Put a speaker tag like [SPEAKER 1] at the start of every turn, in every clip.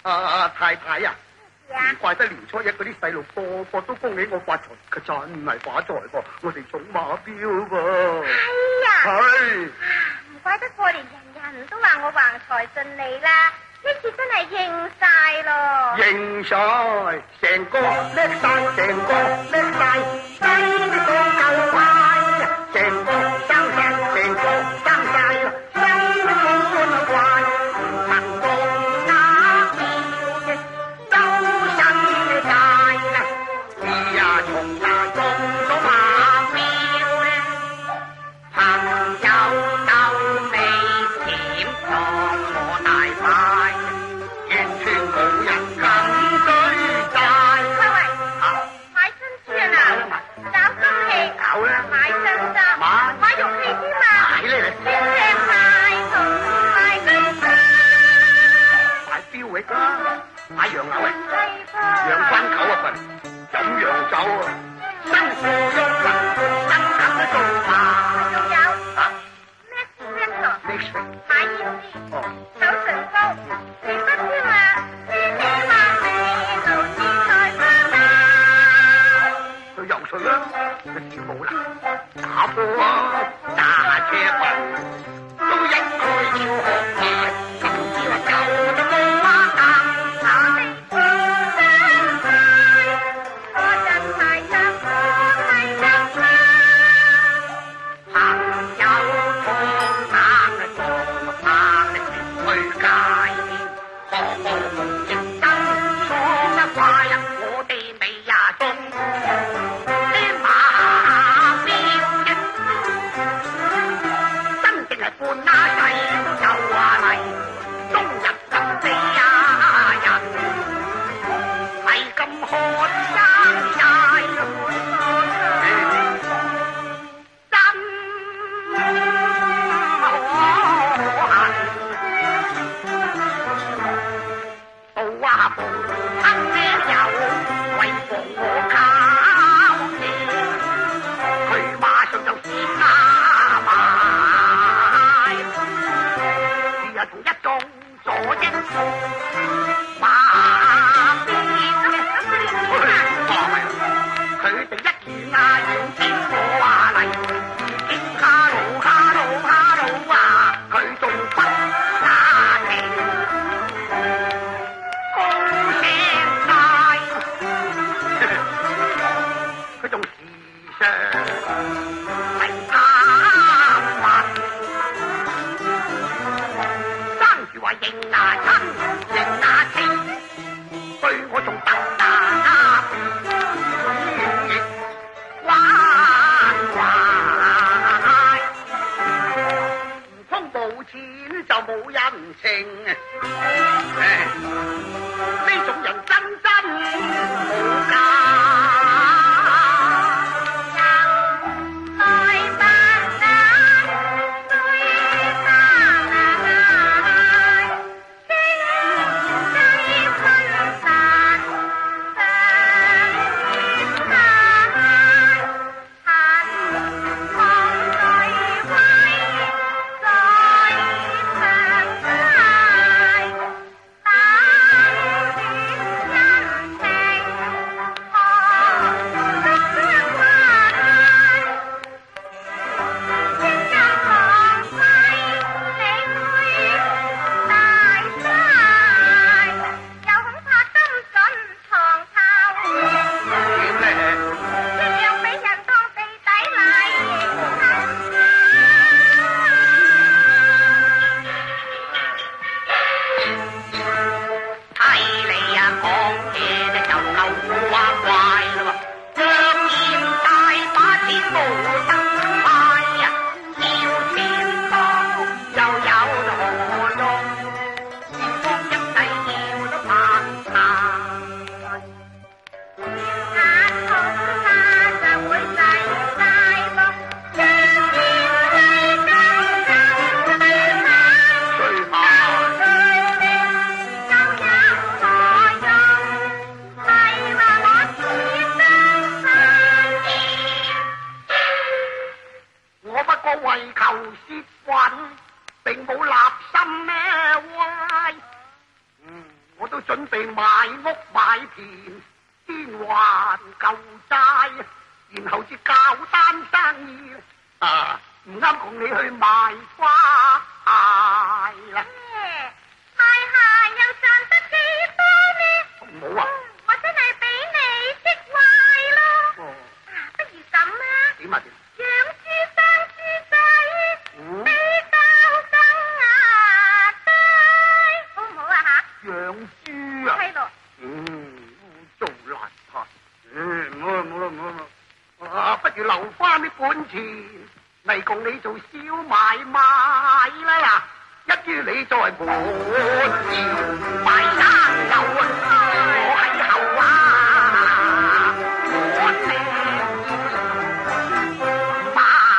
[SPEAKER 1] 太太呀，唔怪得年初一嗰啲細路個個都恭喜我發財，佢真係發財噃，我哋中馬標噃。
[SPEAKER 2] 係啊，
[SPEAKER 1] 係，
[SPEAKER 2] 唔怪得過年人人都話我橫財順利啦，呢次真係應晒咯。
[SPEAKER 1] 應晒，成個叻晒，成個叻晒，雞都夠快，成個生晒，成個生晒，雞都冇怪，能夠打標嘅優身界啦，而家從大中到馬標咧，朋友鬥未點當我大牌，完全冇人敢追債。
[SPEAKER 2] 喂，買春書啊嗱，找金器，
[SPEAKER 1] 搞啦，
[SPEAKER 2] 買襯衫，買玉器添啊，
[SPEAKER 1] 買咧你，
[SPEAKER 2] 天靚買同買金衫，
[SPEAKER 1] 買標域啦，買洋牛啊，
[SPEAKER 2] 係噃，
[SPEAKER 1] 養翻狗啊份，飲洋酒啊，生富郁民，生產都做下。
[SPEAKER 2] 仲有Max 買胭脂，手唇膏，連筆添啊，千千萬美路先才花啦。
[SPEAKER 1] 去游水啦，去跳舞啦，打波啊，揸車笨，都一概照學埋，今次話舊就冇話硬打。
[SPEAKER 2] 真快，我真係得我係得啦。
[SPEAKER 1] 朋友同行嘅做拍嘅全推介，個個認真錯得快啊！我哋未呀中啲馬標嘅，真正係半拉仔都有話嚟，終日咁死呀人，係咁看生晒到啊步親呢有為防我靠嘢，佢馬上就試加埋，日日同一眾左英馬標佢哋一見啊要見我話嚟，見哈魯哈魯哈魯啊，佢仲不打情。佢仲時常係啱運，生住話認牙親認牙親，對我仲特打關懷，唔通冇錢就冇人情，呢種人真冇價。
[SPEAKER 2] 可
[SPEAKER 1] 備買屋買田，先還夠債，然後至搞單生意。唔啱同你去賣花鞋啦。
[SPEAKER 2] 賣鞋又賺得幾多呢？
[SPEAKER 1] 唔好啊！
[SPEAKER 2] 我真係俾你識壞咯。不如咁啊？
[SPEAKER 1] 點啊？
[SPEAKER 2] 養豬生豬仔，比較更低，好唔好啊吓？養豬啊？係咯。
[SPEAKER 1] 做邋遢。唔好，不如留翻啲本錢嚟共你做小買賣啦嗱，一於你在本錢賣生牛，我喺後啊，我命買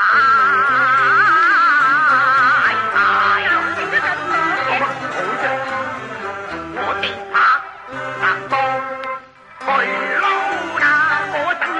[SPEAKER 1] 鞋，好啫，我哋拍檔去撈啦，我等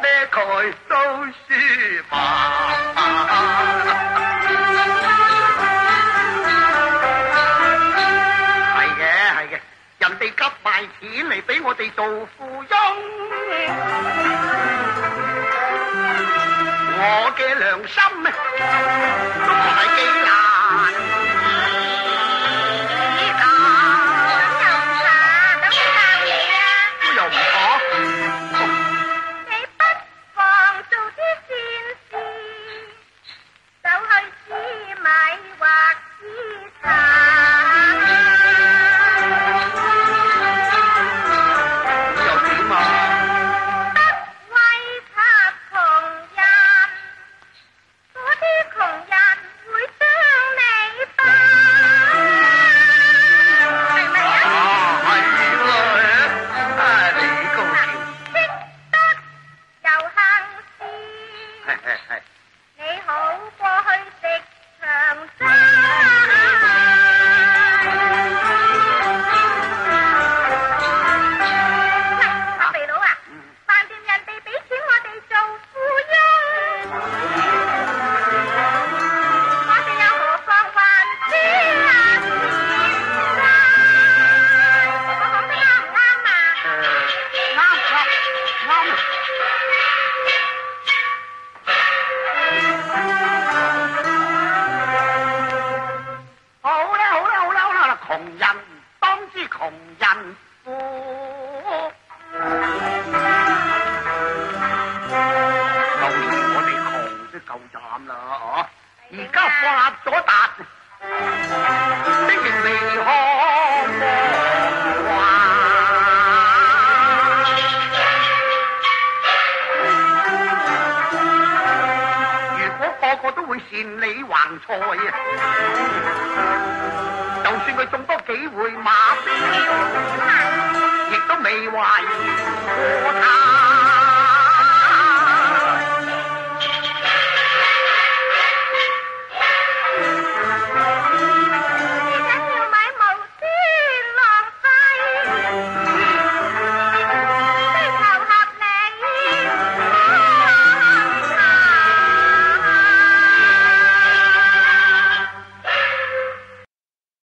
[SPEAKER 1] 佢都輸吧。 我嘅良心都唔係幾難依家。都又唔妥。
[SPEAKER 2] 你不妨做啲善事，走去試米或試茶。
[SPEAKER 1] 又點啊？
[SPEAKER 2] 不為他窮人，嗰啲窮人會將你霸，係咪啊？
[SPEAKER 1] 係喎，你高調。
[SPEAKER 2] 識得又行事，
[SPEAKER 1] 係。
[SPEAKER 2] 你好過去食長齋。喂，肥佬啊，飯店人哋俾錢我哋做富翁，我哋又何妨還啲錢債？我講得啱唔啱啊？
[SPEAKER 1] 啱。好啦，窮人當知窮人富。舊年我哋窮都夠膽啦，哦！而家發咗達，竟然未可忘懷。如果個個都會善理橫財啊，就算佢中多幾回馬標，亦都未懷疑。